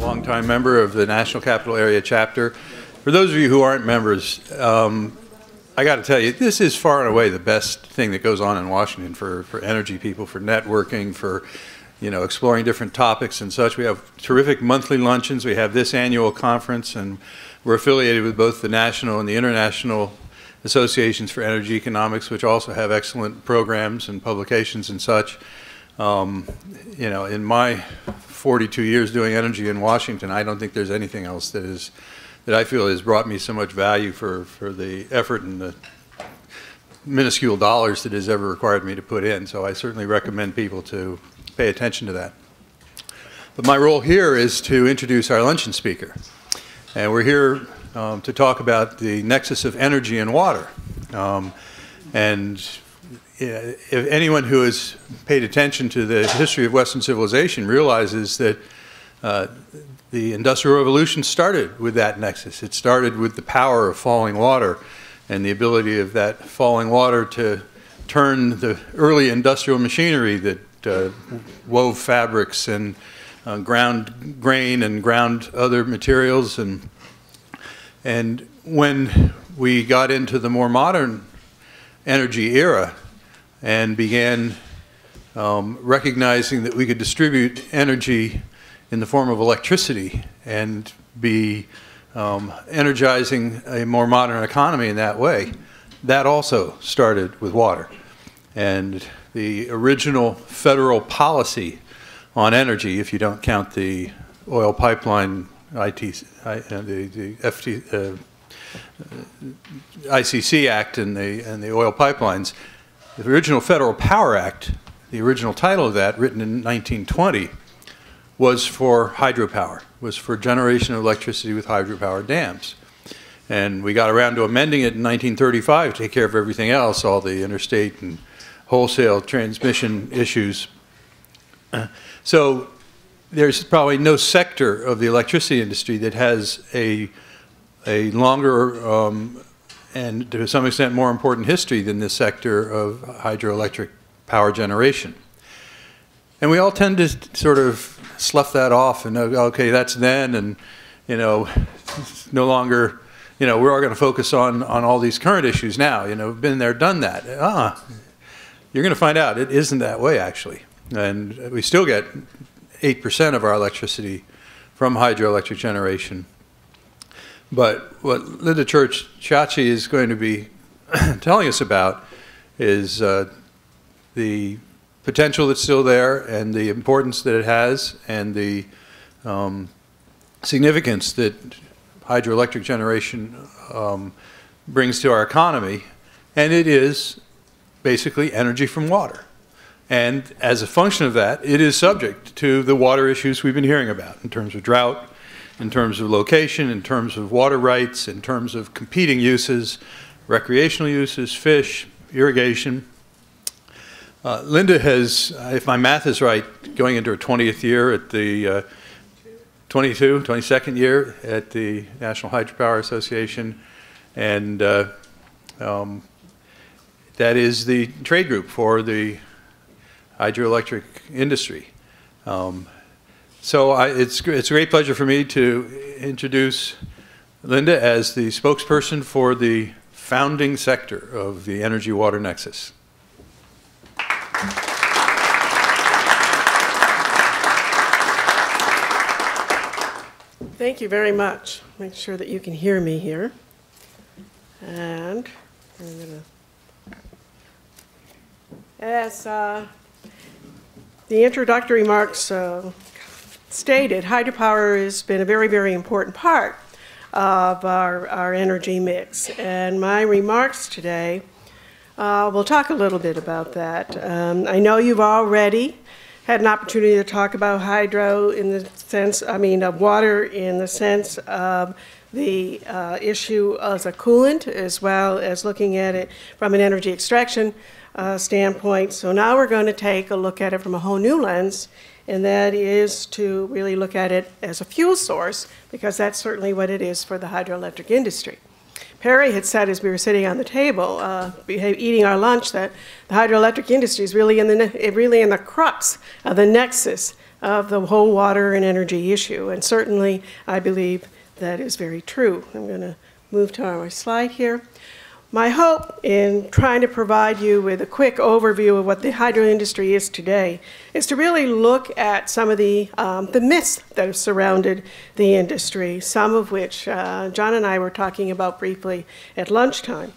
longtime member of the National Capital Area Chapter. For those of you who aren't members, I got to tell you, this is far and away the best thing that goes on in Washington for energy people, for networking, for exploring different topics and such. We have terrific monthly luncheons. We have this annual conference, and we're affiliated with both the national and the international associations for energy economics, which also have excellent programs and publications and such. In my 42 years doing energy in Washington, I don't think there's anything else that I feel has brought me so much value for the effort and the minuscule dollars that has ever required me to put in. So I certainly recommend people to pay attention to that. But my role here is to introduce our luncheon speaker. And we're here to talk about the nexus of energy and water. If anyone who has paid attention to the history of Western civilization realizes that the Industrial Revolution started with that nexus. It started with the power of falling water and the ability of that falling water to turn the early industrial machinery that wove fabrics and ground grain and ground other materials. And when we got into the more modern energy era and began recognizing that we could distribute energy in the form of electricity and be energizing a more modern economy in that way, that also started with water. And the original federal policy on energy, if you don't count the oil pipeline, ICC Act and the oil pipelines, the original Federal Power Act, the original title of that, written in 1920, was for hydropower, was for generation of electricity with hydropower dams. And we got around to amending it in 1935 to take care of everything else, all the interstate and wholesale transmission issues. So there's probably no sector of the electricity industry that has a longer and to some extent more important history than this sector of hydroelectric power generation. And we all tend to sort of slough that off and okay, that's then, and no longer, we're all going to focus on all these current issues now. We've been there, done that. You're going to find out it isn't that way actually, and we still get 8% of our electricity from hydroelectric generation. But what Linda Ciocci is going to be telling us about is the potential that's still there and the importance that it has and the significance that hydroelectric generation brings to our economy. And it is basically energy from water. And as a function of that, it is subject to the water issues we've been hearing about in terms of drought, in terms of location, in terms of water rights, in terms of competing uses, recreational uses, fish, irrigation. Linda has, if my math is right, going into her 20th year at the 22nd year at the National Hydropower Association, and that is the trade group for the hydroelectric industry. So it's a great pleasure for me to introduce Linda as the spokesperson for the founding sector of the energy-water nexus. Thank you very much. Make sure that you can hear me here. And I'm going to, as the introductory remarks stated, hydropower has been a very, very important part of our energy mix. And my remarks today will talk a little bit about that. I know you've already had an opportunity to talk about hydro in the sense, of water in the sense of the issue as a coolant, as well as looking at it from an energy extraction standpoint. So now we're going to take a look at it from a whole new lens, and that is to really look at it as a fuel source, because that's certainly what it is for the hydroelectric industry. Perry had said as we were sitting on the table, eating our lunch, that the hydroelectric industry is really in the crux of the nexus of the whole water and energy issue. And certainly, I believe that is very true. I'm going to move to our slide here. My hope in trying to provide you with a quick overview of what the hydro industry is today is to really look at some of the myths that have surrounded the industry, some of which John and I were talking about briefly at lunchtime.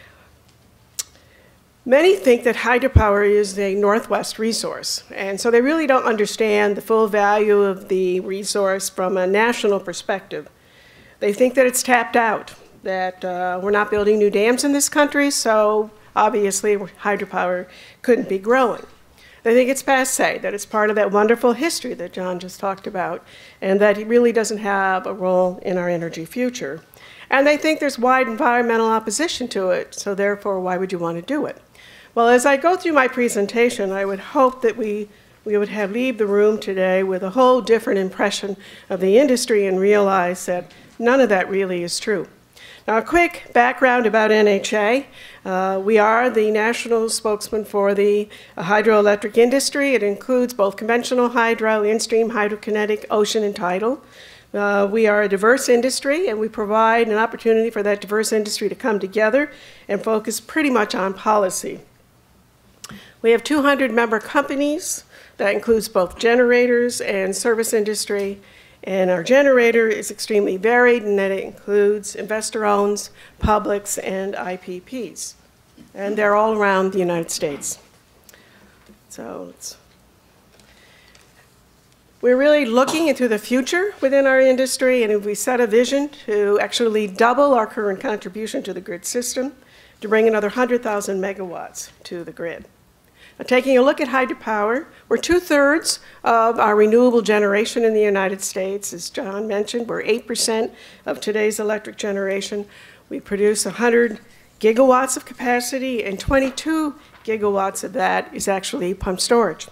Many think that hydropower is a Northwest resource, and so they really don't understand the full value of the resource from a national perspective. They think that it's tapped out, that we're not building new dams in this country, so obviously hydropower couldn't be growing. They think it's passé, that it's part of that wonderful history that John just talked about, and that it really doesn't have a role in our energy future. And they think there's wide environmental opposition to it, so therefore, why would you want to do it? Well, as I go through my presentation, I would hope that we would leave the room today with a whole different impression of the industry and realize that none of that really is true. Now, a quick background about NHA. We are the national spokesman for the hydroelectric industry. It includes both conventional hydro, in-stream hydrokinetic, ocean, and tidal. We are a diverse industry, and we provide an opportunity for that diverse industry to come together and focus pretty much on policy. We have 200 member companies. That includes both generators and service industry. And our generator is extremely varied, and that it includes investor-owned, publics, and IPPs. And they're all around the United States. So we're really looking into the future within our industry, and we set a vision to actually double our current contribution to the grid system to bring another 100,000 megawatts to the grid. Now, taking a look at hydropower, we're 2/3 of our renewable generation in the United States. As John mentioned, we're 8% of today's electric generation. We produce 100 gigawatts of capacity, and 22 gigawatts of that is actually pumped storage.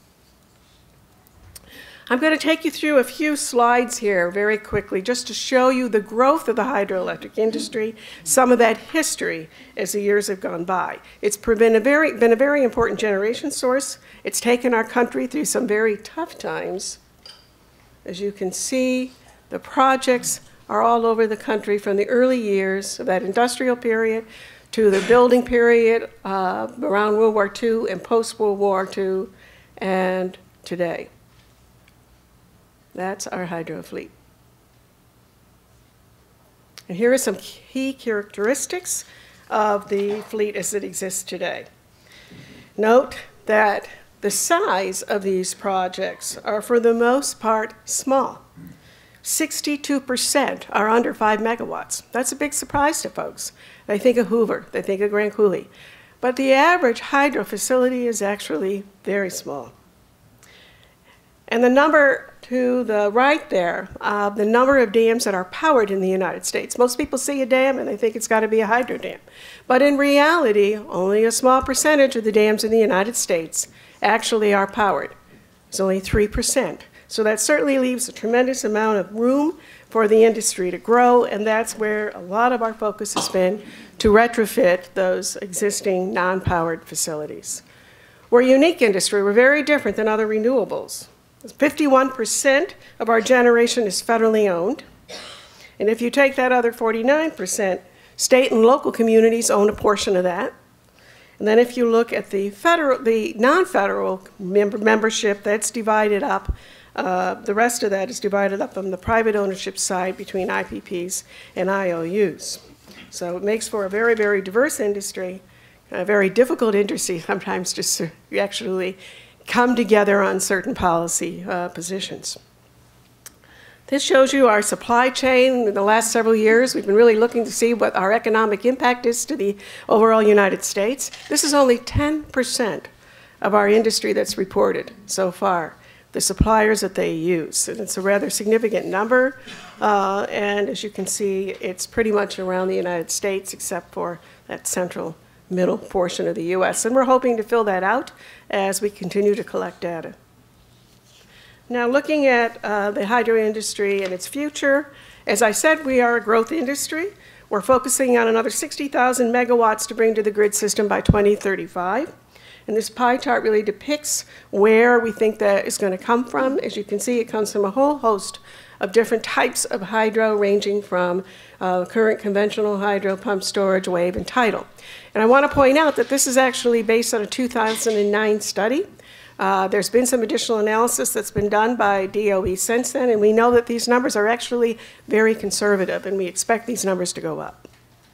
I'm going to take you through a few slides here very quickly just to show you the growth of the hydroelectric industry, some of that history as the years have gone by. It's been a very important generation source. It's taken our country through some very tough times. As you can see, the projects are all over the country from the early years of that industrial period to the building period around World War II and post-World War II and today. That's our hydro fleet. And here are some key characteristics of the fleet as it exists today. Note that the size of these projects are for the most part small. 62% are under 5 megawatts. That's a big surprise to folks. They think of Hoover, they think of Grand Coulee. But the average hydro facility is actually very small. And the number to the right there, the number of dams that are powered in the United States. Most people see a dam and they think it's got to be a hydro dam. But in reality, only a small percentage of the dams in the United States actually are powered. It's only 3%. So that certainly leaves a tremendous amount of room for the industry to grow, and that's where a lot of our focus has been to retrofit those existing non-powered facilities. We're a unique industry. We're very different than other renewables. 51% of our generation is federally owned. And if you take that other 49%, state and local communities own a portion of that. And then if you look at the non-federal membership, that's divided up. The rest of that is divided up on the private ownership side between IPPs and IOUs. So it makes for a very, very diverse industry, a very difficult industry sometimes just to actually come together on certain policy positions. This shows you our supply chain. In the last several years, we've been really looking to see what our economic impact is to the overall United States. This is only 10% of our industry that's reported so far, the suppliers that they use. And it's a rather significant number. And as you can see, it's pretty much around the United States except for that central middle portion of the U.S. And we're hoping to fill that out as we continue to collect data. Now, looking at the hydro industry and its future, as I said, we are a growth industry. We're focusing on another 60,000 megawatts to bring to the grid system by 2035. And this pie chart really depicts where we think that is going to come from. As you can see, it comes from a whole host of different types of hydro, ranging from current conventional hydro, pump storage, wave, and tidal. And I want to point out that this is actually based on a 2009 study. There's been some additional analysis that's been done by DOE since then, and we know that these numbers are actually very conservative, and we expect these numbers to go up.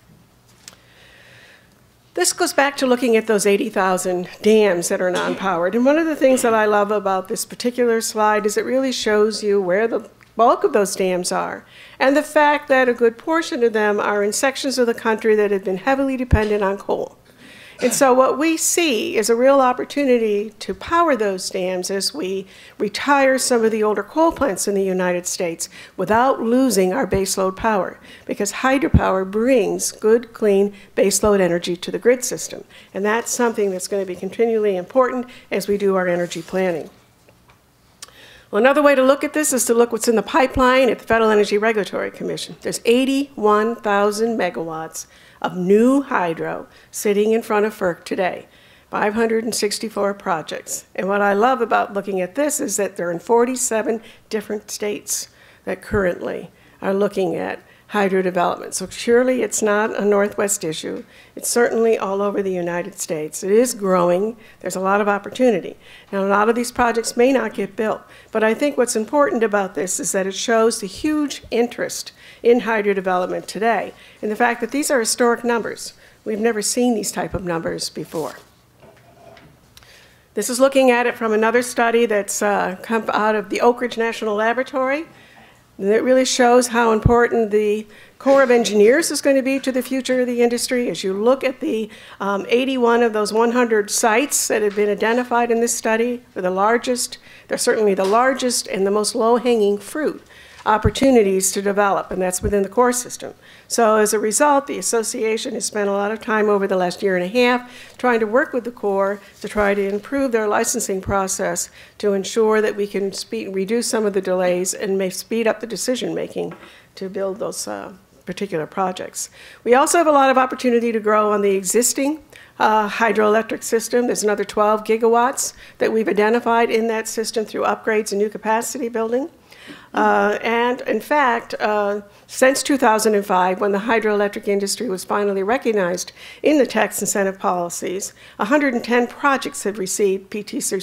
This goes back to looking at those 80,000 dams that are non-powered. And one of the things that I love about this particular slide is it really shows you where the bulk of those dams are, and the fact that a good portion of them are in sections of the country that have been heavily dependent on coal. And so what we see is a real opportunity to power those dams as we retire some of the older coal plants in the United States without losing our baseload power, because hydropower brings good, clean baseload energy to the grid system. And that's something that's going to be continually important as we do our energy planning. Well, another way to look at this is to look what's in the pipeline at the Federal Energy Regulatory Commission. There's 81,000 megawatts of new hydro sitting in front of FERC today, 564 projects. And what I love about looking at this is that they're in 47 different states that currently are looking at hydro development. So surely it's not a Northwest issue. It's certainly all over the United States. It is growing. There's a lot of opportunity. Now, a lot of these projects may not get built, but I think what's important about this is that it shows the huge interest in hydro development today, and the fact that these are historic numbers. We've never seen these type of numbers before. This is looking at it from another study that's come out of the Oak Ridge National Laboratory. And it really shows how important the Corps of Engineers is going to be to the future of the industry. As you look at the 81 of those 100 sites that have been identified in this study, they're certainly the largest and the most low-hanging fruit opportunities to develop, and that's within the core system. So as a result, the association has spent a lot of time over the last year and a half trying to work with the Corps to try to improve their licensing process to ensure that we can reduce some of the delays and may speed up the decision making to build those particular projects. We also have a lot of opportunity to grow on the existing hydroelectric system. There's another 12 gigawatts that we've identified in that system through upgrades and new capacity building. And in fact, since 2005, when the hydroelectric industry was finally recognized in the tax incentive policies, 110 projects have received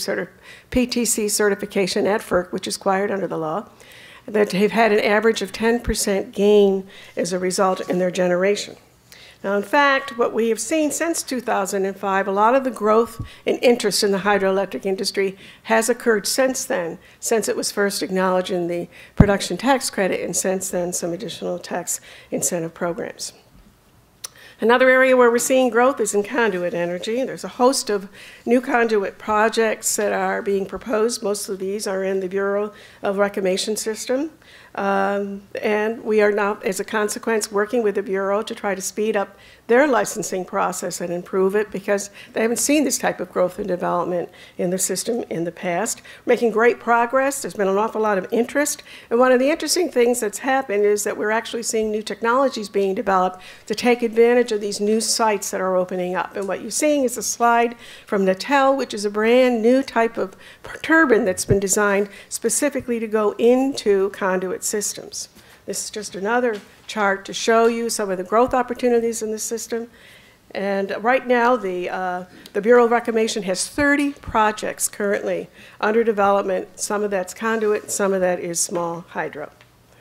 PTC certification at FERC, which is required under the law, that have had an average of 10% gain as a result in their generation. Now, in fact, what we have seen since 2005, a lot of the growth and interest in the hydroelectric industry has occurred since then, since it was first acknowledged in the production tax credit, and since then some additional tax incentive programs. Another area where we're seeing growth is in conduit energy. There's a host of new conduit projects that are being proposed. Most of these are in the Bureau of Reclamation system. And we are now, as a consequence, working with the Bureau to try to speed up their licensing process and improve it, because they haven't seen this type of growth and development in the system in the past. Making great progress. There's been an awful lot of interest. And one of the interesting things that's happened is that we're actually seeing new technologies being developed to take advantage of these new sites that are opening up. And what you're seeing is a slide from Natel, which is a brand new type of turbine that's been designed specifically to go into conduit systems. This is just another chart to show you some of the growth opportunities in the system. And right now, the Bureau of Reclamation has 30 projects currently under development. Some of that's conduit, some of that is small hydro.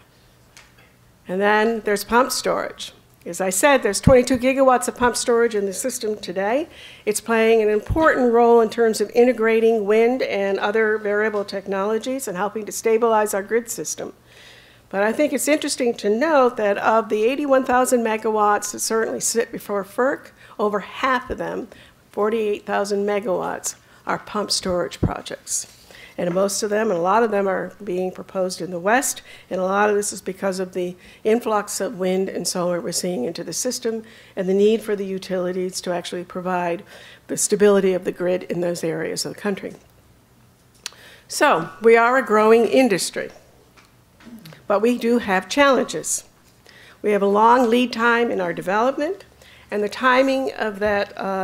And then there's pump storage. As I said, there's 22 gigawatts of pump storage in the system today. It's playing an important role in terms of integrating wind and other variable technologies and helping to stabilize our grid system. But I think it's interesting to note that of the 81,000 megawatts that certainly sit before FERC, over half of them, 48,000 megawatts, are pump storage projects. And most of them, and a lot of them, are being proposed in the West, and a lot of this is because of the influx of wind and solar we're seeing into the system and the need for the utilities to actually provide the stability of the grid in those areas of the country. So we are a growing industry, but we do have challenges. We have a long lead time in our development, and the timing of that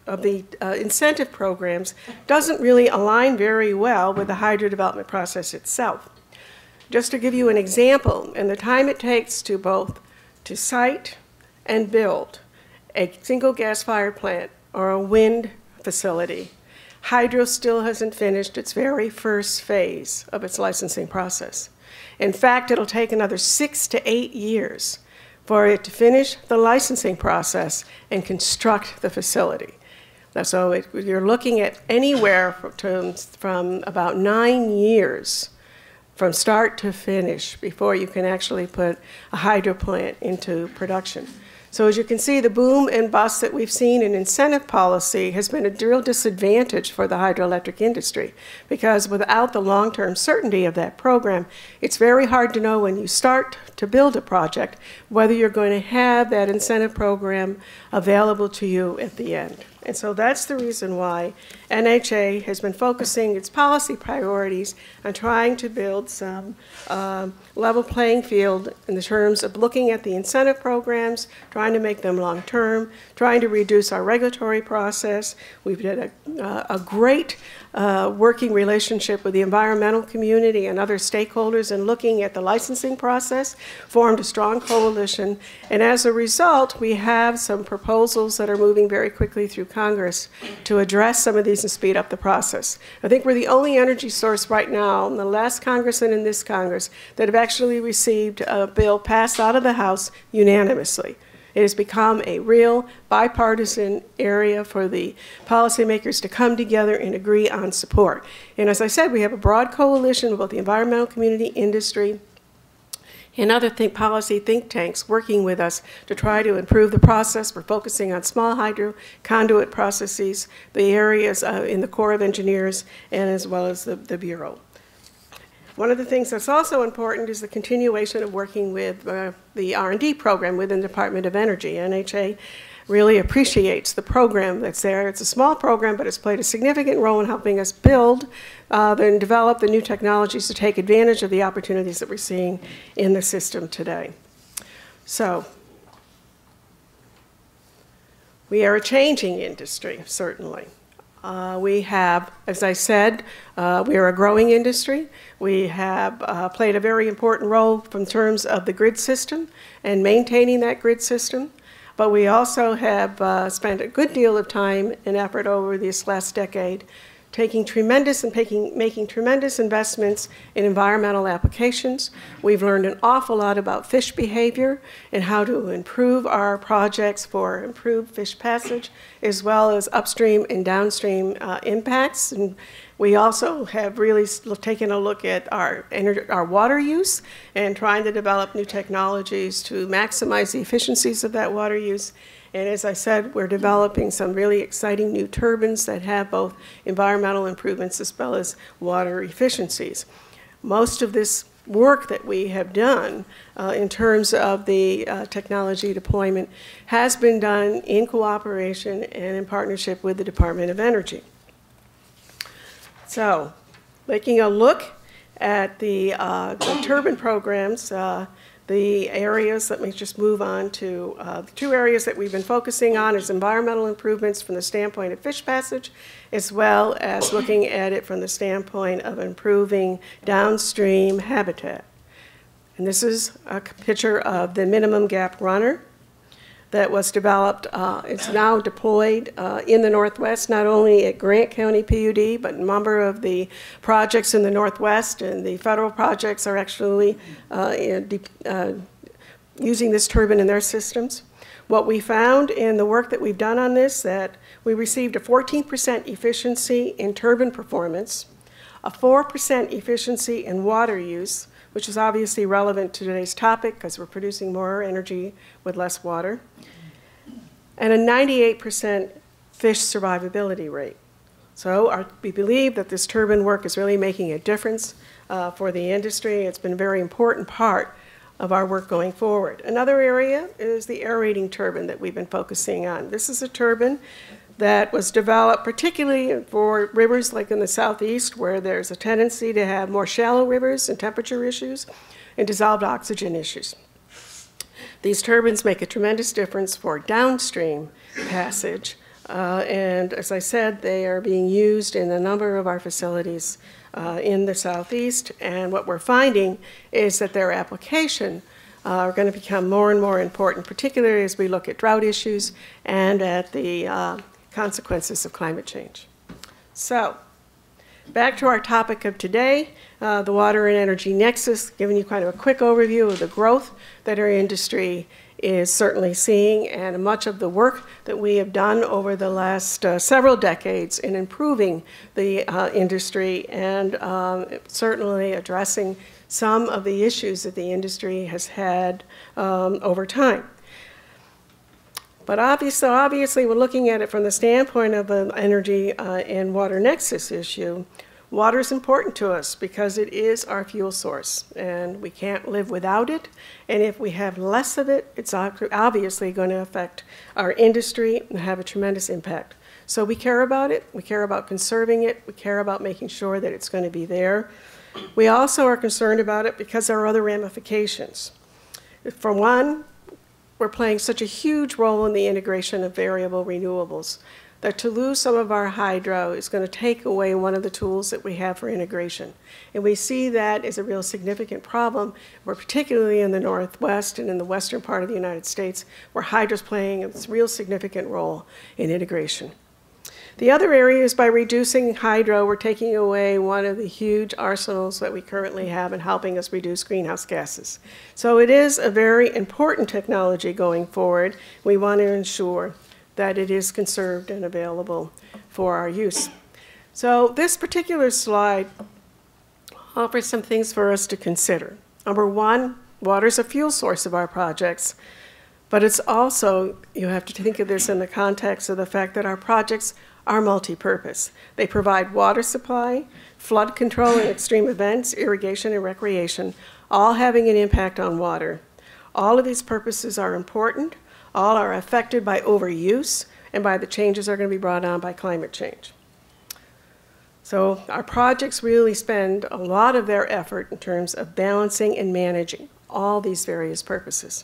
incentive programs doesn't really align very well with the hydro development process itself. Just to give you an example, in the time it takes to both to site and build a single gas-fired plant or a wind facility, hydro still hasn't finished its very first phase of its licensing process. In fact, it'll take another 6 to 8 years for it to finish the licensing process and construct the facility. So you're looking at anywhere from about 9 years from start to finish before you can actually put a hydro plant into production. So as you can see, the boom and bust that we've seen in incentive policy has been a real disadvantage for the hydroelectric industry, because without the long-term certainty of that program, it's very hard to know when you start to build a project whether you're going to have that incentive program available to you at the end. And so that's the reason why NHA has been focusing its policy priorities on trying to build some level playing field in the terms of looking at the incentive programs, trying to make them long-term, trying to reduce our regulatory process. We've had a great working relationship with the environmental community and other stakeholders in looking at the licensing process, formed a strong coalition, and as a result, we have some proposals that are moving very quickly through Congress to address some of these and speed up the process. I think we're the only energy source right now, in the last Congress and in this Congress, that have actually received a bill passed out of the House unanimously. It has become a real bipartisan area for the policymakers to come together and agree on support. And as I said, we have a broad coalition of both the environmental community, industry, and other policy think tanks working with us to try to improve the process. We're focusing on small hydro conduit processes, the areas in the Corps of Engineers, and as well as the Bureau. One of the things that's also important is the continuation of working with the R&D program within the Department of Energy. NHA really appreciates the program that's there. It's a small program, but it's played a significant role in helping us build and develop the new technologies to take advantage of the opportunities that we're seeing in the system today. So, we are a changing industry, certainly. We have, as I said, we are a growing industry. We have played a very important role in terms of the grid system and maintaining that grid system. But we also have spent a good deal of time and effort over this last decade making tremendous investments in environmental applications. We've learned an awful lot about fish behavior and how to improve our projects for improved fish passage, as well as upstream and downstream impacts. And we also have really taken a look at our water use and trying to develop new technologies to maximize the efficiencies of that water use. And as I said, we're developing some really exciting new turbines that have both environmental improvements as well as water efficiencies. Most of this work that we have done in terms of the technology deployment has been done in cooperation and in partnership with the Department of Energy. So, taking a look at the turbine programs, the areas, let me just move on to the two areas that we've been focusing on is environmental improvements from the standpoint of fish passage, as well as looking at it from the standpoint of improving downstream habitat. And this is a picture of the minimum gap runner that was developed. It's now deployed in the Northwest, not only at Grant County PUD, but a number of the projects in the Northwest, and the federal projects are actually using this turbine in their systems. What we found in the work that we've done on this, that we received a 14% efficiency in turbine performance, a 4% efficiency in water use, which is obviously relevant to today's topic because we're producing more energy with less water, and a 98% fish survivability rate. So we believe that this turbine work is really making a difference for the industry. It's been a very important part of our work going forward. Another area is the aerating turbine that we've been focusing on. This is a turbine that was developed particularly for rivers like in the southeast, where there's a tendency to have more shallow rivers and temperature issues and dissolved oxygen issues. These turbines make a tremendous difference for downstream passage And as I said, they are being used in a number of our facilities in the Southeast. And what we're finding is that their application are going to become more and more important, particularly as we look at drought issues and at the consequences of climate change. So, back to our topic of today, the Water and Energy Nexus, giving you kind of a quick overview of the growth that our industry is certainly seeing, and much of the work that we have done over the last several decades in improving the industry and certainly addressing some of the issues that the industry has had over time. But obviously, we're looking at it from the standpoint of an energy and water nexus issue. Water is important to us because it is our fuel source, and we can't live without it. And if we have less of it, it's obviously going to affect our industry and have a tremendous impact. So we care about it, we care about conserving it, we care about making sure that it's going to be there. We also are concerned about it because there are other ramifications. For one, we're playing such a huge role in the integration of variable renewables that to lose some of our hydro is going to take away one of the tools that we have for integration. And we see that as a real significant problem, where particularly in the Northwest and in the western part of the United States, where hydro is playing a real significant role in integration. The other area is by reducing hydro, we're taking away one of the huge arsenals that we currently have in helping us reduce greenhouse gases. So it is a very important technology going forward. We want to ensure that it is conserved and available for our use. So this particular slide offers some things for us to consider. Number one, water is a fuel source of our projects, but it's also, you have to think of this in the context of the fact that our projects are multi-purpose. They provide water supply, flood control and extreme events, irrigation and recreation, all having an impact on water. All of these purposes are important. All are affected by overuse and by the changes that are going to be brought on by climate change. So our projects really spend a lot of their effort in terms of balancing and managing all these various purposes.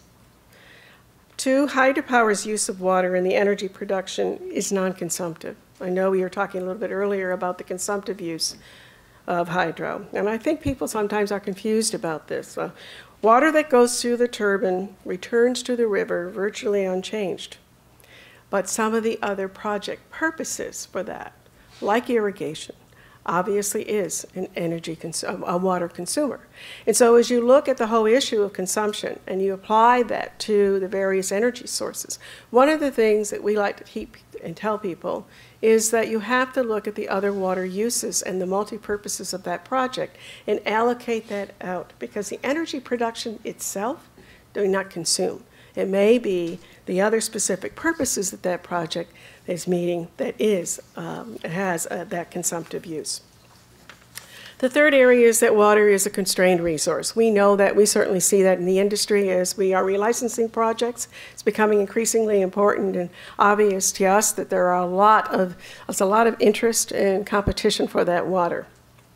Two, hydropower's use of water in the energy production is non-consumptive. I know we were talking a little bit earlier about the consumptive use of hydro, and I think people sometimes are confused about this. Water that goes through the turbine returns to the river virtually unchanged. But some of the other project purposes for that, like irrigation, obviously is a water consumer. And so as you look at the whole issue of consumption and you apply that to the various energy sources, one of the things that we like to keep and tell people is that you have to look at the other water uses and the multi-purposes of that project and allocate that out, because the energy production itself do not consume. It may be the other specific purposes that that project is meeting that has that consumptive use. The third area is that water is a constrained resource. We know that, we certainly see that in the industry as we are relicensing projects. It's becoming increasingly important and obvious to us that there's a lot of interest and competition for that water.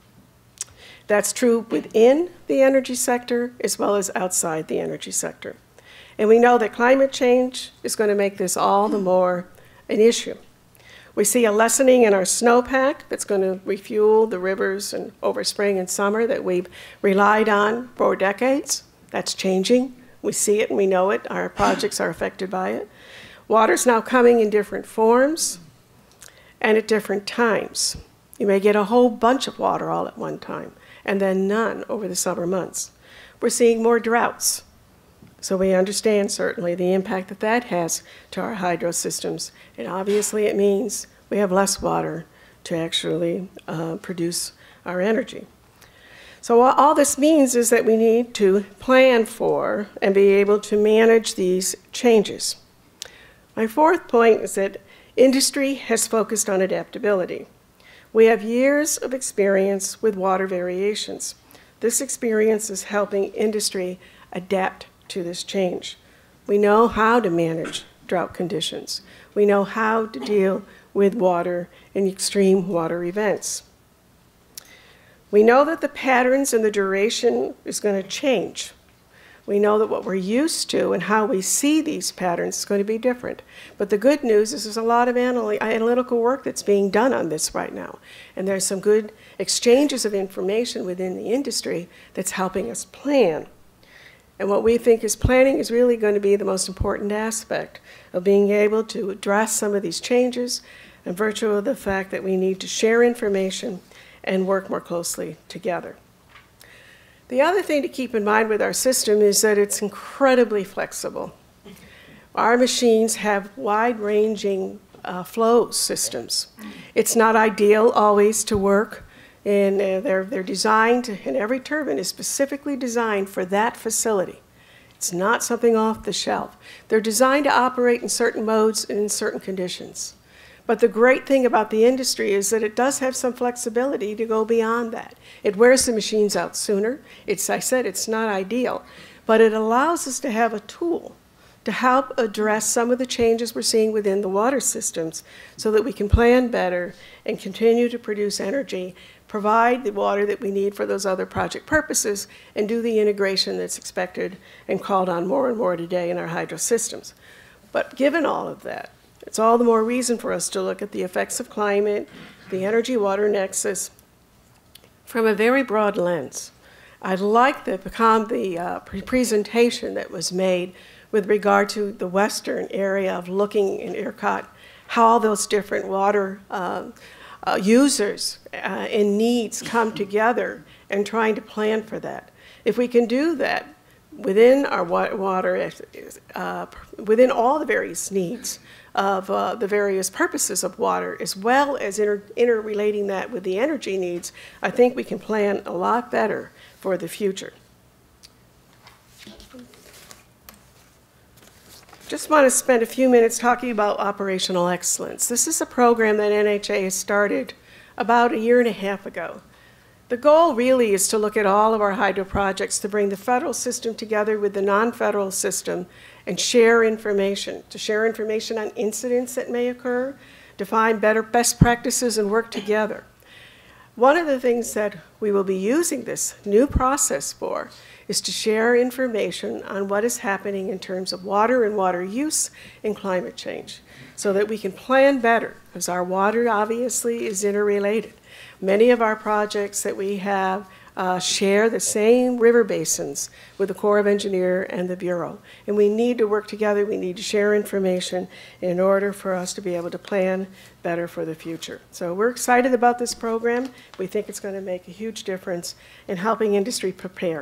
That's true within the energy sector as well as outside the energy sector. And we know that climate change is going to make this all the more an issue. We see a lessening in our snowpack that's going to refuel the rivers and over spring and summer that we've relied on for decades. That's changing. We see it and we know it. Our projects are affected by it. Water's now coming in different forms and at different times. You may get a whole bunch of water all at one time and then none over the summer months. We're seeing more droughts. So we understand certainly the impact that that has to our hydro systems. And obviously it means we have less water to actually produce our energy. So all this means is that we need to plan for and be able to manage these changes. My fourth point is that industry has focused on adaptability. We have years of experience with water variations. This experience is helping industry adapt to this change. We know how to manage drought conditions. We know how to deal with water in extreme water events. We know that the patterns and the duration is going to change. We know that what we're used to and how we see these patterns is going to be different. But the good news is there's a lot of analytical work that's being done on this right now. And there's some good exchanges of information within the industry that's helping us plan. And what we think is planning is really going to be the most important aspect of being able to address some of these changes in virtue of the fact that we need to share information and work more closely together. The other thing to keep in mind with our system is that it's incredibly flexible. Our machines have wide-ranging flow systems. It's not ideal always to work, and they're designed, and every turbine is specifically designed for that facility. It's not something off the shelf. They're designed to operate in certain modes and in certain conditions. But the great thing about the industry is that it does have some flexibility to go beyond that. It wears the machines out sooner. I said it's not ideal, but it allows us to have a tool to help address some of the changes we're seeing within the water systems so that we can plan better and continue to produce energy, provide the water that we need for those other project purposes, and do the integration that's expected and called on more and more today in our hydro systems. But given all of that, it's all the more reason for us to look at the effects of climate, the energy-water nexus, from a very broad lens. I like the presentation that was made with regard to the western area of looking in ERCOT, how all those different water users and needs come together and trying to plan for that. If we can do that within our water, within all the various needs of the various purposes of water, as well as interrelating that with the energy needs, I think we can plan a lot better for the future. Just want to spend a few minutes talking about operational excellence. This is a program that NHA started about 1.5 years ago. The goal really is to look at all of our hydro projects to bring the federal system together with the non-federal system and share information, to share information on incidents that may occur, to find better best practices and work together. One of the things that we will be using this new process for is to share information on what is happening in terms of water and water use and climate change so that we can plan better, because our water obviously is interrelated. Many of our projects that we have share the same river basins with the Corps of Engineers and the Bureau. And we need to work together, we need to share information in order for us to be able to plan better for the future. So we're excited about this program. We think it's going to make a huge difference in helping industry prepare.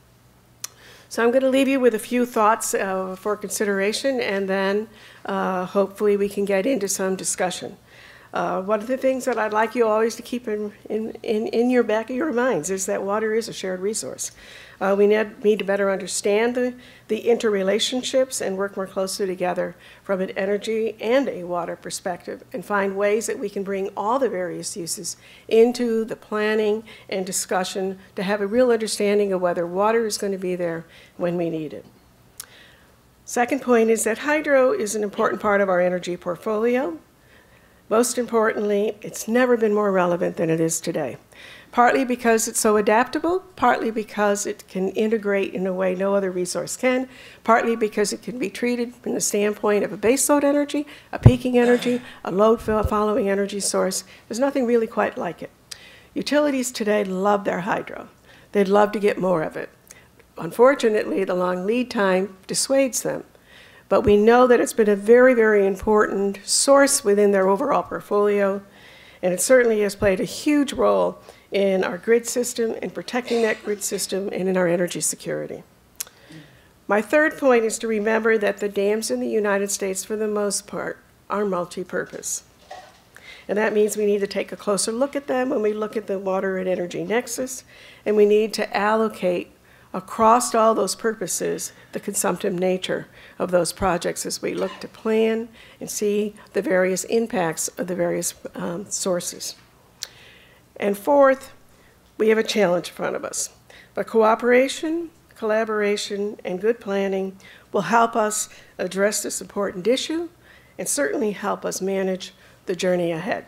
So I'm going to leave you with a few thoughts for consideration, and then hopefully we can get into some discussion. One of the things that I'd like you always to keep in your back of your minds is that water is a shared resource. We need to better understand the interrelationships and work more closely together from an energy and a water perspective and find ways that we can bring all the various uses into the planning and discussion to have a real understanding of whether water is going to be there when we need it. Second point is that hydro is an important part of our energy portfolio. Most importantly, it's never been more relevant than it is today, partly because it's so adaptable, partly because it can integrate in a way no other resource can, partly because it can be treated from the standpoint of a baseload energy, a peaking energy, a load following energy source. There's nothing really quite like it. Utilities today love their hydro. They'd love to get more of it. Unfortunately, the long lead time dissuades them. But we know that it's been a very, very important source within their overall portfolio, and it certainly has played a huge role in our grid system, in protecting that grid system, and in our energy security. My third point is to remember that the dams in the United States, for the most part, are multi-purpose. And that means we need to take a closer look at them when we look at the water and energy nexus, and we need to allocate across all those purposes the consumptive nature of those projects as we look to plan and see the various impacts of the various sources. And fourth, we have a challenge in front of us. But cooperation, collaboration, and good planning will help us address this important issue and certainly help us manage the journey ahead.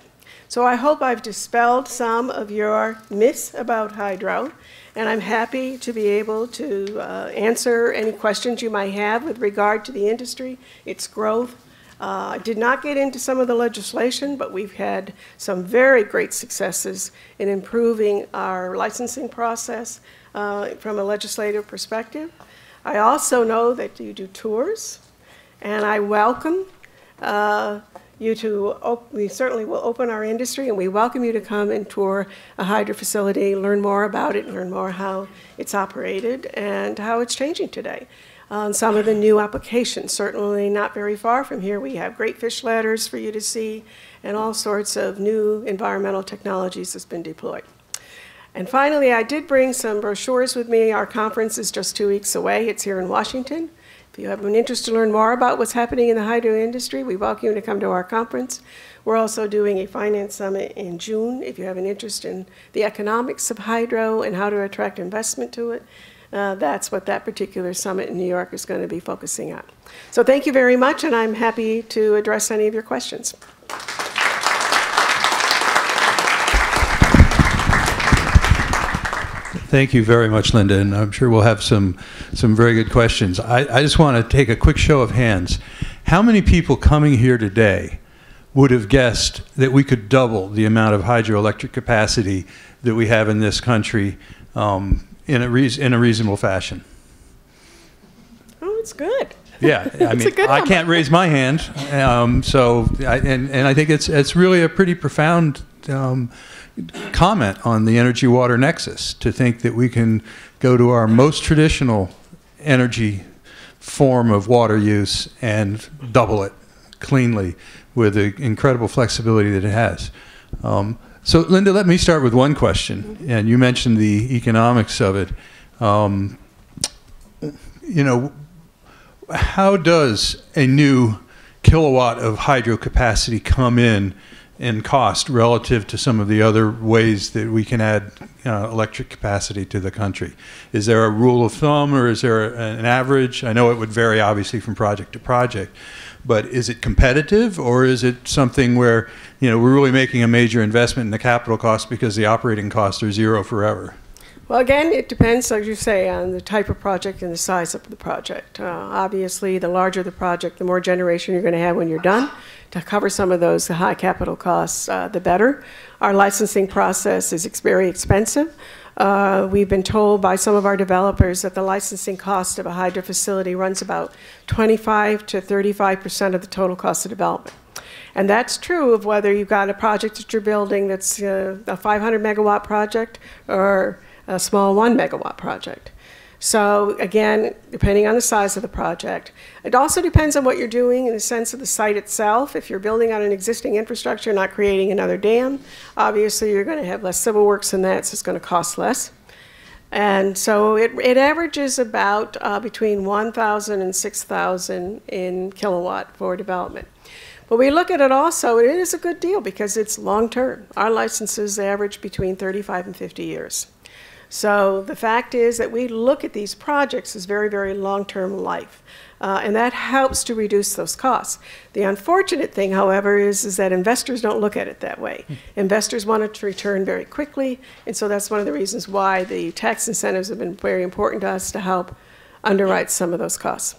So I hope I've dispelled some of your myths about hydro, and I'm happy to be able to answer any questions you might have with regard to the industry, its growth. I did not get into some of the legislation, but we've had some very great successes in improving our licensing process from a legislative perspective. I also know that you do tours, and I welcome you to, we certainly will open our industry, and we welcome you to come and tour a hydro facility, learn more about it, learn more how it's operated and how it's changing today. Some of the new applications, certainly not very far from here, we have great fish ladders for you to see and all sorts of new environmental technologies that's been deployed. And finally, I did bring some brochures with me. Our conference is just 2 weeks away. It's here in Washington. If you have an interest to learn more about what's happening in the hydro industry, we welcome you to come to our conference. We're also doing a finance summit in June. If you have an interest in the economics of hydro and how to attract investment to it, that's what that particular summit in New York is going to be focusing on. So thank you very much, and I'm happy to address any of your questions. Thank you very much, Linda, and I'm sure we'll have some very good questions. I just want to take a quick show of hands. How many people coming here today would have guessed that we could double the amount of hydroelectric capacity that we have in this country in a reasonable fashion? Oh, it's good. Yeah, I mean, I can't raise my hand, so I think it's really a pretty profound comment on the energy-water nexus to think that we can go to our most traditional energy form of water use and double it cleanly with the incredible flexibility that it has. So, Linda, let me start with one question, and you mentioned the economics of it. You know, how does a new kilowatt of hydro capacity come in cost relative to some of the other ways that we can add electric capacity to the country? Is there a rule of thumb, or is there an average? I know it would vary obviously from project to project, but is it competitive, or is it something where, you know, we're really making a major investment in the capital cost because the operating costs are zero forever? Well, again, it depends, as you say, on the type of project and the size of the project. Obviously, the larger the project, the more generation you're going to have when you're done. To cover some of those high capital costs, the better. Our licensing process is very expensive. We've been told by some of our developers that the licensing cost of a hydro facility runs about 25 to 35% of the total cost of development. And that's true of whether you've got a project that you're building that's a 500 megawatt project or a small 1 megawatt project. So again, depending on the size of the project. It also depends on what you're doing in the sense of the site itself. If you're building on an existing infrastructure, not creating another dam, obviously you're going to have less civil works in that, so it's going to cost less. And so it averages about between 1,000 and 6,000 in kilowatt for development. But we look at it also, it is a good deal because it's long-term. Our licenses average between 35 and 50 years. So the fact is that we look at these projects as very, very long-term life, and that helps to reduce those costs. The unfortunate thing, however, is that investors don't look at it that way. Investors want it to return very quickly, and so that's one of the reasons why the tax incentives have been very important to us to help underwrite some of those costs.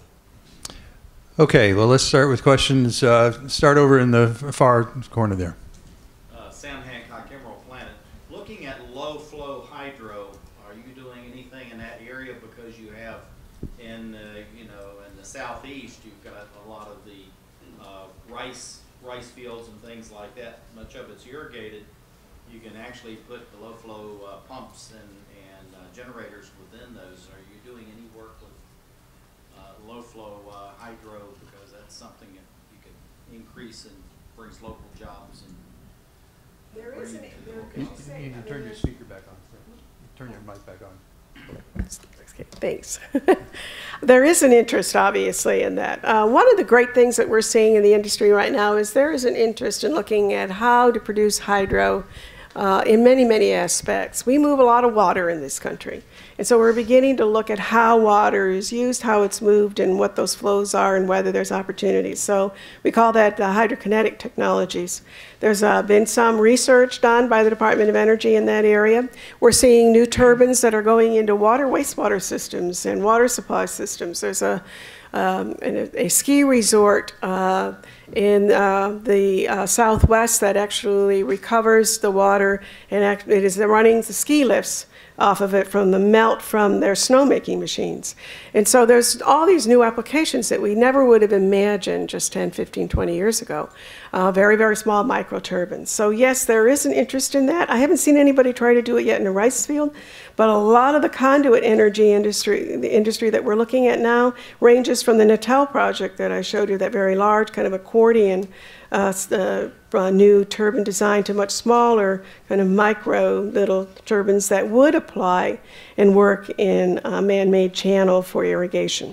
Okay, well, let's start with questions. Start over in the far corner there. Sam Hancock, Emerald Planet. Looking at low-flow hydro, are you doing anything in that area? Because you have in the southeast, you've got a lot of the rice fields and things like that. Much of it's irrigated. You can actually put the low-flow pumps and generators within those. Are you doing any work with low-flow hydro, because that's something that you can increase and brings local jobs? And there is an, you need to turn your speaker back on. Turn your mic back on. Okay, thanks. There is an interest, obviously, in that. One of the great things that we're seeing in the industry right now is there is an interest in looking at how to produce hydro in many, many aspects. We move a lot of water in this country. And so we're beginning to look at how water is used, how it's moved, and what those flows are, and whether there's opportunities. So we call that hydrokinetic technologies. There's been some research done by the Department of Energy in that area. We're seeing new turbines that are going into water, wastewater systems and water supply systems. There's a ski resort in the southwest that actually recovers the water, and it is running the ski lifts off of it from the melt from their snowmaking machines. And so there's all these new applications that we never would have imagined just 10, 15, 20 years ago. Very, very small micro turbines. So yes, there is an interest in that. I haven't seen anybody try to do it yet in the rice field, but a lot of the conduit energy industry, the industry that we're looking at now, ranges from the Natel project that I showed you, that very large kind of accordion new turbine design, to much smaller kind of micro little turbines that would apply and work in a man-made channel for irrigation.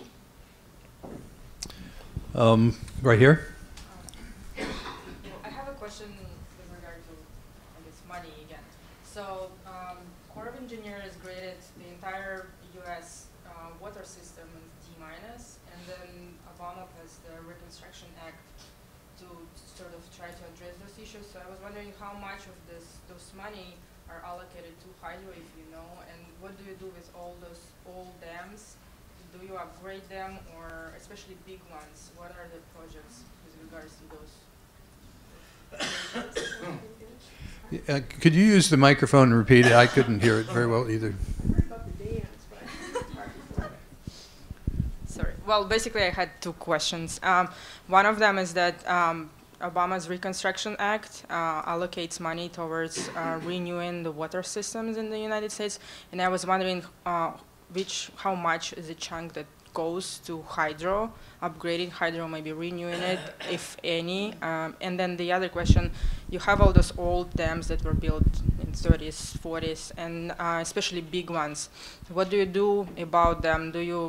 Right here. I have a question with regard to, I guess, money again. So, Corps of Engineers graded the entire U.S. Water system as D-, and then Obama passed the Reconstruction Act to sort of try to address those issues. So I was wondering how much of those money are allocated to hydro, if you know, and what do you do with all those old dams? Do you upgrade them, or especially big ones? What are the projects with regards to those? Could you use the microphone and repeat it? I couldn't hear it very well either. Sorry. Well, basically, I had two questions. One of them is that Obama's Reconstruction Act allocates money towards renewing the water systems in the United States, and I was wondering how much is the chunk that goes to hydro, upgrading hydro, maybe renewing it, if any. And then the other question, you have all those old dams that were built in 30s, 40s, and especially big ones. What do you do about them?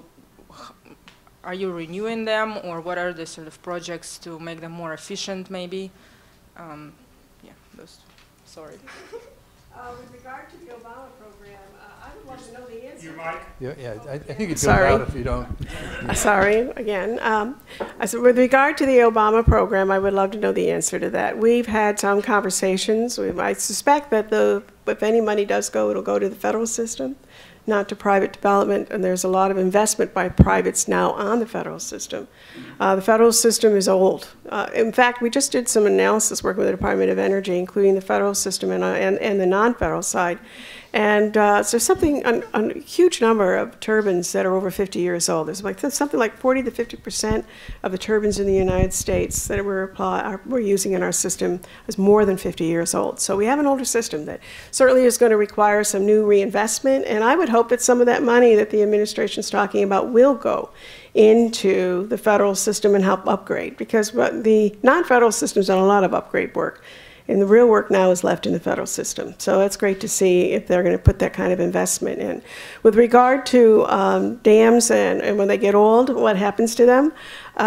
Are you renewing them, or what are the sort of projects to make them more efficient, maybe? Yeah, those. Sorry. With regard to the Obama program, I would love to know the answer. Your mic? Yeah, I think it's Sorry. out if you don't. Sorry, again. I said, with regard to the Obama program, I would love to know the answer to that. We've had some conversations. I suspect that if any money does go, it'll go to the federal system, not to private development, and there's a lot of investment by privates now on the federal system. The federal system is old. In fact, we just did some analysis working with the Department of Energy, including the federal system and the non-federal side. And so something, a huge number of turbines that are over 50 years old. There's like something like 40 to 50% of the turbines in the United States that we're using in our system is more than 50 years old. So we have an older system that certainly is going to require some new reinvestment. And I would hope that some of that money that the administration is talking about will go into the federal system and help upgrade, because the non-federal system's done a lot of upgrade work. And the real work now is left in the federal system. So it's great to see if they're going to put that kind of investment in. With regard to dams and when they get old, what happens to them?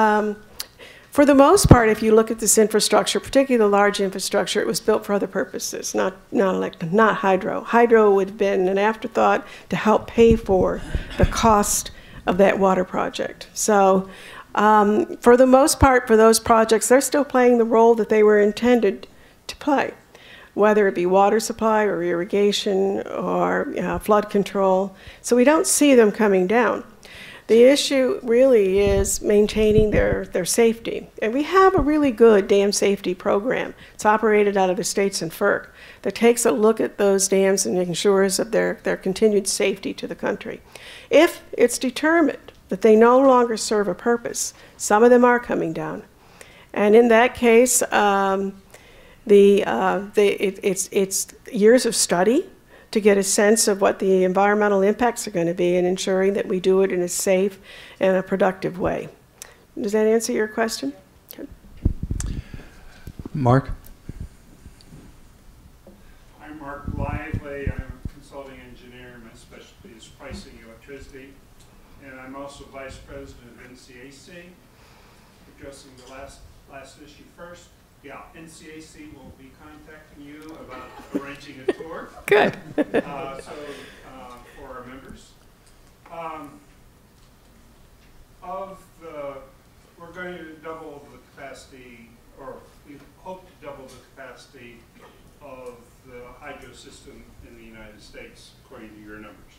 For the most part, if you look at this infrastructure, particularly the large infrastructure, it was built for other purposes, not hydro. Hydro would have been an afterthought to help pay for the cost of that water project. So for the most part, for those projects, they're still playing the role that they were intended to play, whether it be water supply or irrigation or flood control. So we don't see them coming down. The issue really is maintaining their safety. And we have a really good dam safety program. It's operated out of the states and FERC that takes a look at those dams and ensures of their continued safety to the country. If it's determined that they no longer serve a purpose, some of them are coming down. And in that case, it's years of study to get a sense of what the environmental impacts are going to be and ensuring that we do it in a safe and a productive way. Does that answer your question? Okay. Mark? I'm Mark Lively. I'm a consulting engineer. My specialty is pricing electricity. And I'm also vice president of NCAC. Addressing the last issue first. Yeah, NCAC will be contacting you about arranging a tour. Good. For our members. We're going to double the capacity, or we hope to double the capacity of the hydro system in the United States, according to your numbers.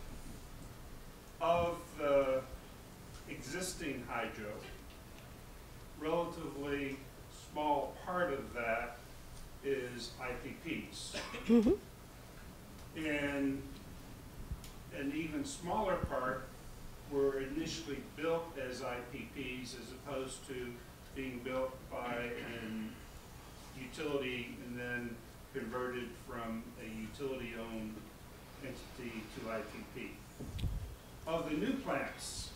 Of the existing hydro, relatively small part of that is IPPs. Mm-hmm. And an even smaller part were initially built as IPPs as opposed to being built by an utility and then converted from a utility-owned entity to IPP. Of the new plants,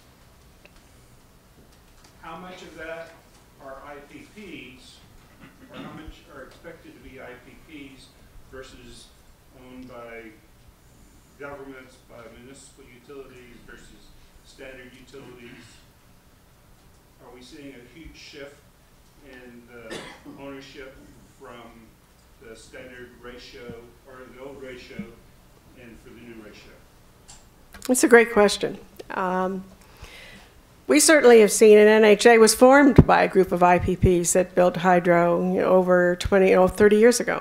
how much of that are IPPs, or how much are expected to be IPPs versus owned by governments, by municipal utilities versus standard utilities? Are we seeing a huge shift in the ownership from the standard ratio, or the old ratio, and for the new ratio? It's a great question. We certainly have seen, and NHA was formed by a group of IPPs that built hydro over 30 years ago.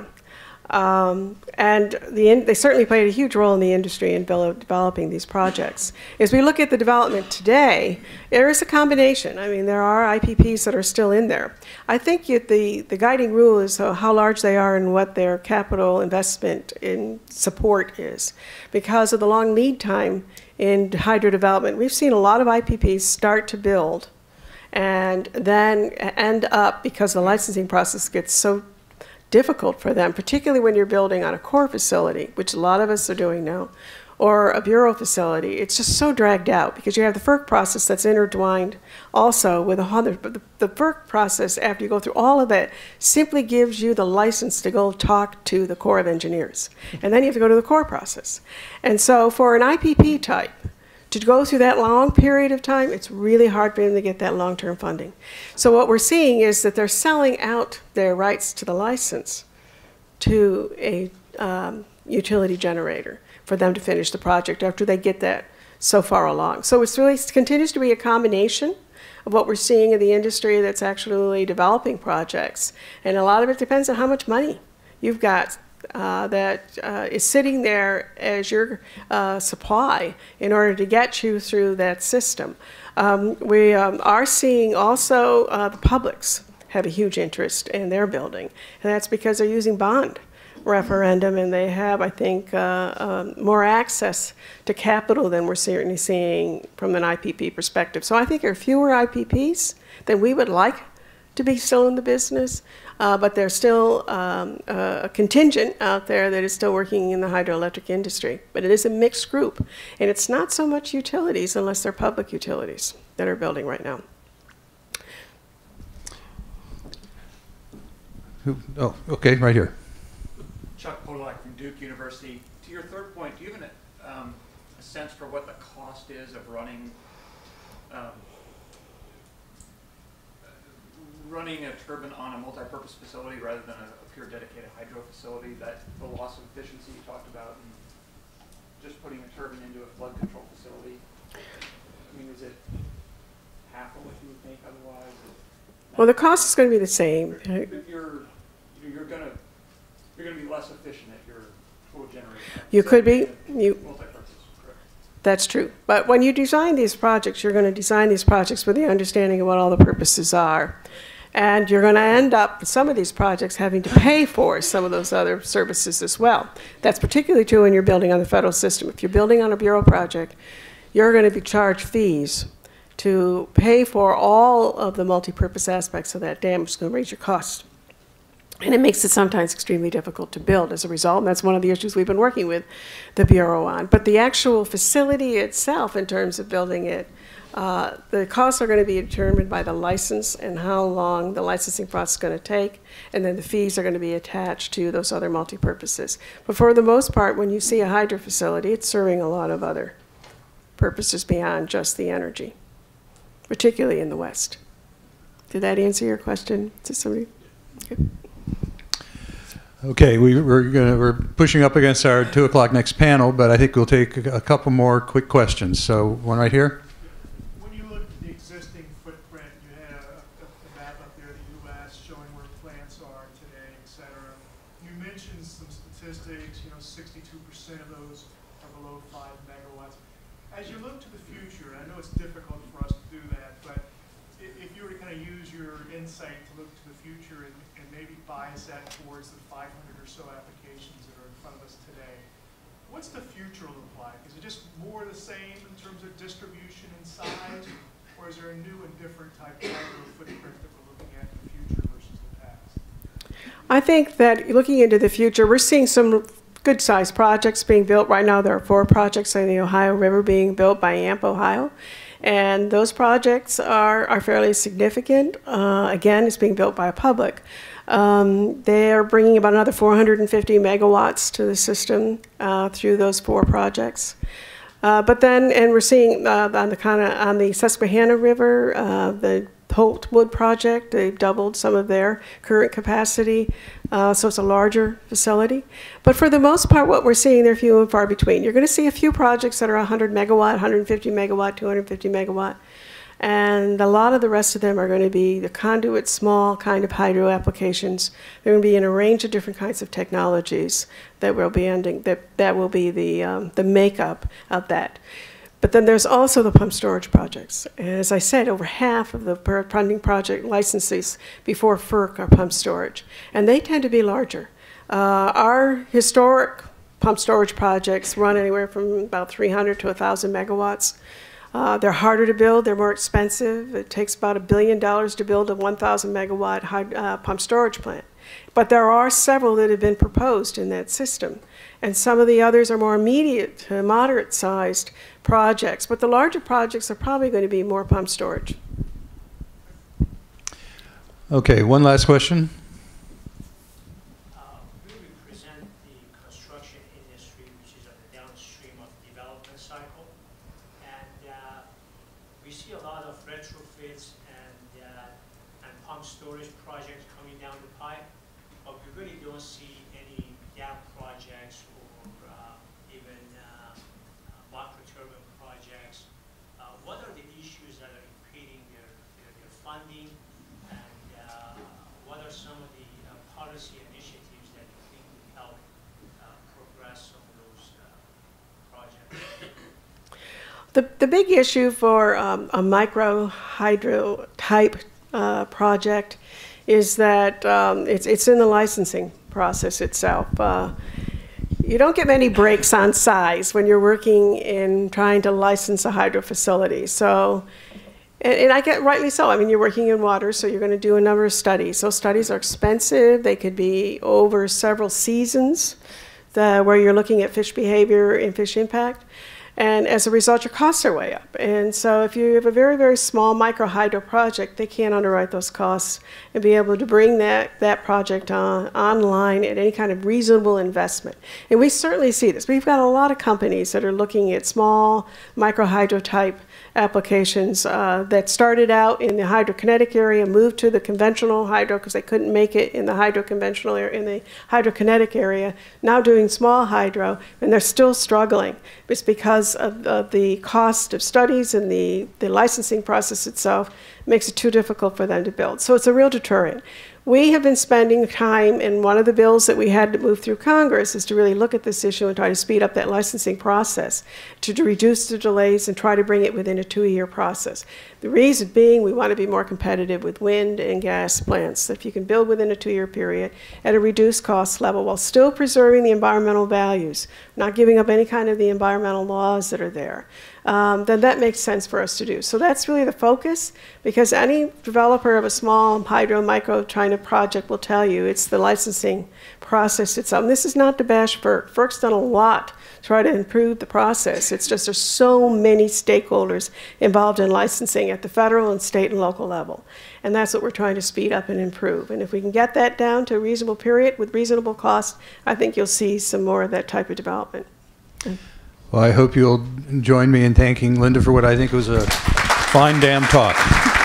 And they certainly played a huge role in the industry in developing these projects. As we look at the development today, there is a combination. I mean, there are IPPs that are still in there. I think the guiding rule is how large they are and what their capital investment in support is. Because of the long lead time in hydro development, we've seen a lot of IPPs start to build and then end up, because the licensing process gets so difficult for them, particularly when you're building on a core facility, which a lot of us are doing now, or a bureau facility. It's just so dragged out because you have the FERC process that's intertwined also with the FERC process, after you go through all of that, simply gives you the license to go talk to the Corps of Engineers. And then you have to go to the core process. And so for an IPP type, to go through that long period of time, it's really hard for them to get that long-term funding. So what we're seeing is that they're selling out their rights to the license to a utility generator for them to finish the project after they get that so far along. So it's really continues to be a combination of what we're seeing in the industry that's actually developing projects. And a lot of it depends on how much money you've got that is sitting there as your supply in order to get you through that system. We are seeing also the publics have a huge interest in their building, and that's because they're using bond referendum, and they have, I think, more access to capital than we're certainly seeing from an IPP perspective. So I think there are fewer IPPs than we would like to be still in the business, but there's still a contingent out there that is still working in the hydroelectric industry. But it is a mixed group, and it's not so much utilities unless they're public utilities that are building right now. Oh, okay, right here. Chuck Podolak from Duke University. To your third point, do you have a sense for what the cost is of running a turbine on a multi-purpose facility rather than a pure dedicated hydro facility? That the loss of efficiency you talked about, and just putting a turbine into a flood control facility. I mean, is it half of what you would make otherwise? Well, the cost is going to be the same. You're going to be less efficient at your total generation. You could be. Multi-purpose, correct. That's true. But when you design these projects, you're going to design these projects with the understanding of what all the purposes are. And you're going to end up, with some of these projects, having to pay for some of those other services as well. That's particularly true when you're building on the federal system. If you're building on a bureau project, you're going to be charged fees to pay for all of the multi-purpose aspects of that dam, which is going to raise your cost. And it makes it sometimes extremely difficult to build as a result, and that's one of the issues we've been working with the Bureau on. But the actual facility itself, in terms of building it, the costs are going to be determined by the license and how long the licensing process is going to take, and then the fees are going to be attached to those other multi-purposes. But for the most part, when you see a hydro facility, it's serving a lot of other purposes beyond just the energy, particularly in the West. Did that answer your question to somebody? Okay, we're pushing up against our 2 o'clock next panel, but I think we'll take a couple more quick questions. So one right here. When you look at the existing footprint, you had a map up there of the U.S. showing where plants are today, et cetera. You mentioned some statistics, 62% of those are below 5 megawatts. As you look to the future, I know it's difficult for us to do that, but if you were to kind of use your insight to look to the future and maybe bias that towards the 500 or so applications that are in front of us today, what's the future look like? Is it just more the same in terms of distribution and size, or is there a new and different type of footprint that we're looking at in the future versus the past? I think that looking into the future, we're seeing some good-sized projects being built. Right now, there are 4 projects in the Ohio River being built by AMP Ohio. And those projects are fairly significant. Again, it's being built by a public. They are bringing about another 450 megawatts to the system through those 4 projects. But then, and we're seeing on the Susquehanna River, the Holt Wood project, they've doubled some of their current capacity, so it's a larger facility. But for the most part, what we're seeing, they're few and far between. You're going to see a few projects that are 100 megawatt, 150 megawatt, 250 megawatt, and a lot of the rest of them are going to be the conduit, small kind of hydro applications. They're going to be in a range of different kinds of technologies that will be that will be the makeup of that. But then there's also the pump storage projects. And as I said, over half of the funding project licenses before FERC are pump storage. And they tend to be larger. Our historic pump storage projects run anywhere from about 300 to 1,000 megawatts. They're harder to build, they're more expensive. It takes about $1 billion to build a 1,000 megawatt pump storage plant. But there are several that have been proposed in that system. And some of the others are more immediate to moderate-sized projects. But the larger projects are probably going to be more pump storage. Okay, one last question. We represent the construction industry, which is on the downstream of the development cycle. And we see a lot of retrofits and pump storage projects coming down the pipe, but we really don't see any dam projects or even microturbine projects. What are the issues that are impeding their funding, and what are some of the policy initiatives that you think would help progress some of those projects? The big issue for a micro hydro type project is that it's in the licensing process itself. You don't get many breaks on size when you're working in trying to license a hydro facility. So, and I get rightly so. I mean, you're working in water, so you're going to do a number of studies. Those studies are expensive. They could be over several seasons, where you're looking at fish behavior and fish impact. And as a result, your costs are way up. And so if you have a very, very small micro hydro project, they can't underwrite those costs and be able to bring that project online at any kind of reasonable investment. And we certainly see this. We've got a lot of companies that are looking at small micro hydro type applications that started out in the hydrokinetic area, moved to the conventional hydro because they couldn't make it in the hydroconventional area, in the hydrokinetic area, now doing small hydro, and they're still struggling. It's because of the cost of studies and the licensing process itself makes it too difficult for them to build. So it's a real deterrent. We have been spending time, and one of the bills that we had to move through Congress is to really look at this issue and try to speed up that licensing process, to reduce the delays and try to bring it within a 2-year process. The reason being we want to be more competitive with wind and gas plants. If you can build within a 2-year period at a reduced cost level while still preserving the environmental values, not giving up any kind of the environmental laws that are there, then that makes sense for us to do. So that's really the focus, because any developer of a small hydro micro China project will tell you it's the licensing process itself. And this is not to bash FERC. FERC's done a lot to try to improve the process. It's just there's so many stakeholders involved in licensing at the federal and state and local level. And that's what we're trying to speed up and improve. And if we can get that down to a reasonable period with reasonable cost, I think you'll see some more of that type of development. Well, I hope you'll join me in thanking Linda for what I think was a fine damn talk.